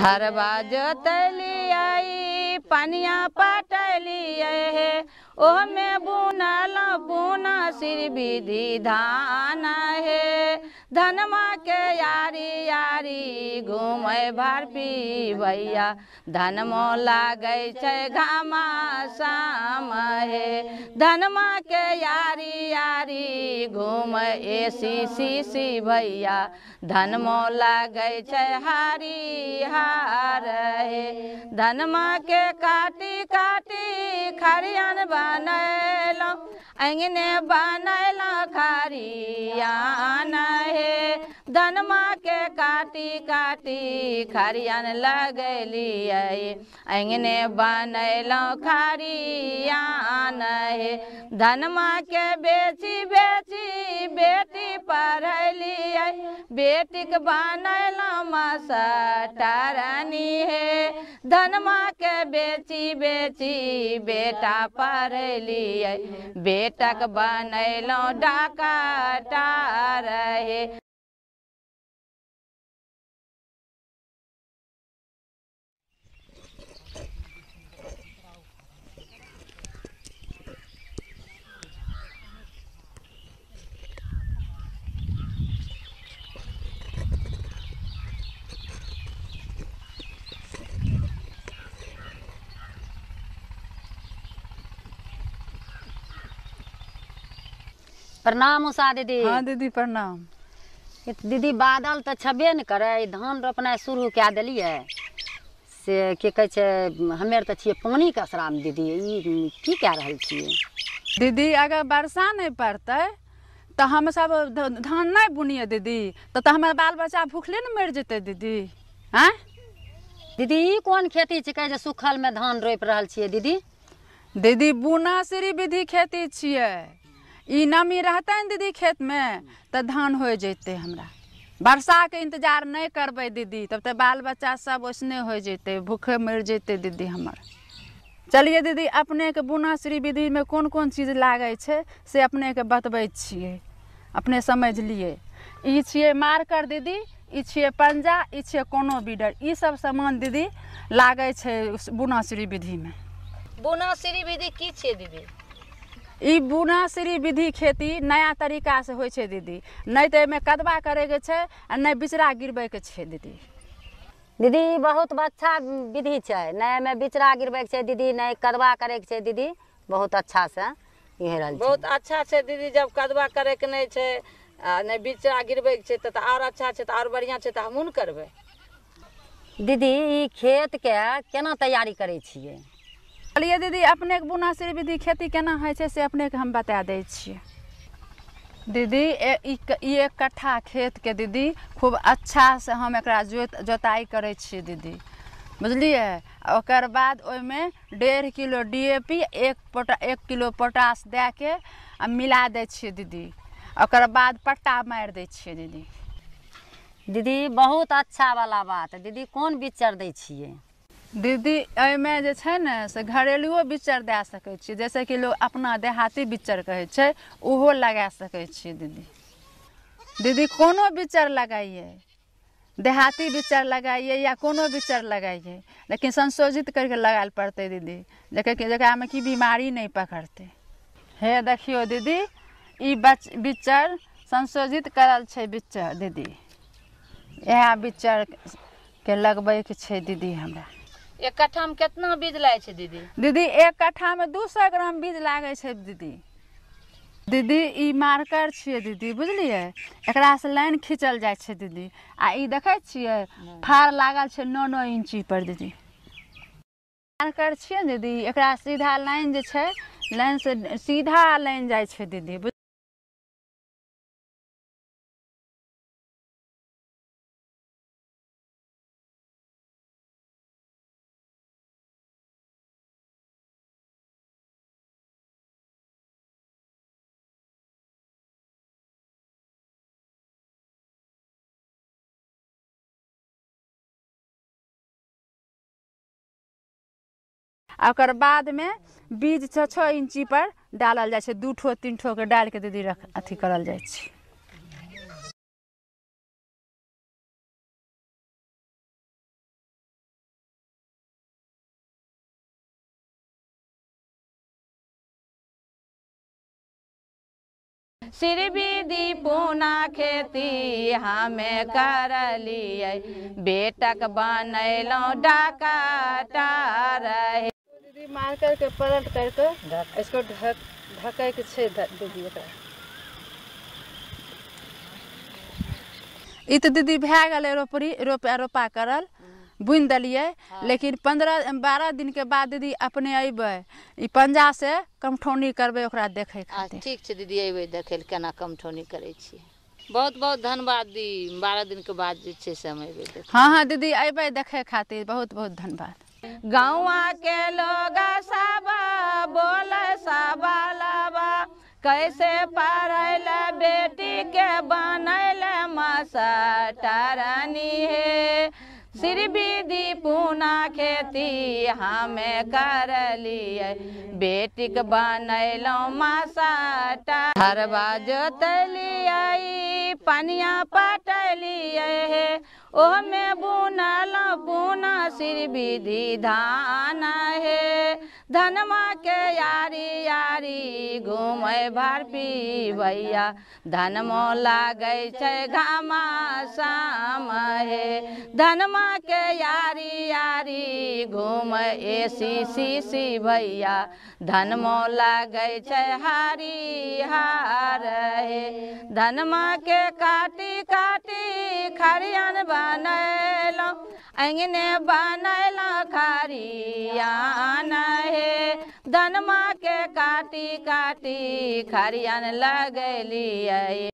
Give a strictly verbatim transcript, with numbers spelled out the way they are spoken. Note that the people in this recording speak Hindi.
हरबा जोतलिए पनिया पटलिए हे ओमे बुनल बुना सिर विधि धान हे धनमा के यारी यारी घूमे भर पी भैया धनमो लागे छै घामा शाम हे धनमा के यारी यारी घूम ए सी सी सी भैया धनमो लागे छै हारी हार हे धनमा के काटी काटी खरियन बनैलौं अंगने बनैलौं खरियान हे धनमा के काटी काटी खरियन लगलिए अंगने बनैलौं खरियान हे धनमा के बेची बेची बेटी पढ़लिए बेटी के बनैलौं मास्टरनी हे धनमा के बेची बेची बेटा पढ़लिए बेटक बनैलौं डॉक्टर हे। प्रणाम उषा दीदी। हाँ दीदी प्रणाम। दीदी बादल तो छबे न करे धान रोपनाइ शुरू कए देलिए से की कहे छै हमे तो छिए पानी के असरा में दीदी ई की कए रहल छिए दीदी अगर वर्षा नहीं पड़ते तो हम सब धान नहीं बुनिए दीदी तो, तो हमारे बाल बच्चा भूखले न मर जेते दीदी। हैं दीदी ई कोन खेती छिकै जे सुखल में धान रोप रहल छिए दीदी? दीदी बुना सिरी विधि खेती छिए ई नमी रहते न दीदी खेत में तो धान हो जैते हमरा वर्षा के इंतजार नहीं करबे दीदी तब तो बाल बच्चा सब ओसने हो जैते भूखे मर जैते दीदी हमर। चलिए दीदी अपने के बुना सिरी विधि में कौन कौन चीज लागे छे से अपने के बतबै छिए अपने समझ लिए। ई छिए मार्कर दीदी ई छिए पंजा ई छिए कोनो बीडर ई सब सामान दीदी लागे छे बुना सिरी विधि में। बुना सिरी विधि की छिए दीदी? ई बुना सिरी विधि खेती नया तरीका से होय छे दीदी नहीं तो एमे कदबा करे के छे आ नहीं बिचरा गिरबे के छे दीदी। दीदी बहुत अच्छा विधि छे नहीं में बिचरा गिरबे के छे दीदी नहीं कदबा करे के छे दीदी बहुत अच्छा से ये रहल छे। बहुत अच्छा छे दीदी जब कदबा करे के नहीं छे नहीं बिचरा गिरबे के छे त और अच्छा छे त और बढ़िया छे त हमहू न करबे। दीदी ई खेत के केना तैयारी करे छिए? चलिए दीदी अपने के बुना सिरी विधि खेती केना है छे से अपने के हम बता दे छिए। दीदी ई एक कट्ठा खेत के दीदी खूब अच्छा से हम एकरा जोत जोताई करे छिए दीदी बुझलिए। ओकर बाद ओइमे डेढ़ किलो डी ए पी एक पोटा एक किलो पोटास दे के आ मिला दे छिए दीदी ओकर बाद पट्टा मार दे छिए दीदी। दीदी बहुत अच्छा वाला बात दीदी कौन बिचर दे छिए? दीदी एहिमे जे छै ने से घरेलुओ बिचर दे सकै छिए जैसे कि लोग अपना देहाती बिचर कहै छै ओहो लगा सकै छिए दीदी। दीदी कोनो बिचर लगाइए देहाती बिचर लगाइए या कोनो बिचर लगाइए लेकिन संशोधित करके लगाएल पड़ते दीदी जकर कि जकरा में की बीमारी नहीं पकड़ते। हे देखियो दीदी ई बच बिचर संशोधित करल छै बिचर दीदी यह बिचर के लगबै के छै दीदी हमरा। एक कट्ठा में कितना बीज लागे छे दीदी? दीदी एक कट्ठा में दू सौ ग्राम बीज लागे छे दीदी। दीदी ई मार्कर छिए दीदी बुझलिए एकरा से लाइन खींचल जाय छे दीदी आ ई देखे छिए फार लागल छे नौ नौ इंची पर दीदी मार्कर छिए दीदी एकरा सीधा लाइन जे छे लाइन से सीधा लाइन जाय छे दीदी। ओकर बाद में बीज छः छः इंची पर डालल जाय छे दू ठो तीन ठो के डाल के दीदी रख अथी करल जाय छे। सिर विधि पूना खेती हमें करलिए बेटक बनैलहुँ डकटर हे। दीदी मार करके पलट करके इसको ढक ढकै के छै दीदी एकरा। ई तो दीदी भए गेलै रोपड़ी रोपा रोपा करल बुनि देलियै। लेकिन पंद्रह बारह दिन के बाद दीदी अपने अयबै ई पंजा से कमठौनी करबै ओकरा देखै खातिर। ठीक छै दीदी अयबै देखै लए केना कमठौनी करै छियै। बहुत बहुत धन्यवाद दी बारह दिन के बाद जे छै से हम अयबै। हाँ हाँ दीदी अयबै देखै खातिर बहुत बहुत धन्यवाद। गाँवा के लोग सब बोले सब लबा कैसे पढ़ैल बेटी के बनैल मास्टरनी हे। सिर विधि पूना खेती हमें करलिए बेटीक बनैलहुँ मास्टर। हरबा जोतलिए पनिया पटलिए हे ओहमे बुनलहुँ बुना सिर विधि धान हे। धनमा के यारी यारी घूमै भर पीबैया धनमो लागै छै घामा शाम हे। धनमा के यारी यारी घूम ए सी सी सी भैया धनमो लागै छै हरिहर हे। धनमा के काटी काटी खरियान बनैलहुँ अंगने बनैलहुँ खरियान हे। धनमा के काटी काटी खरियान लगलिए।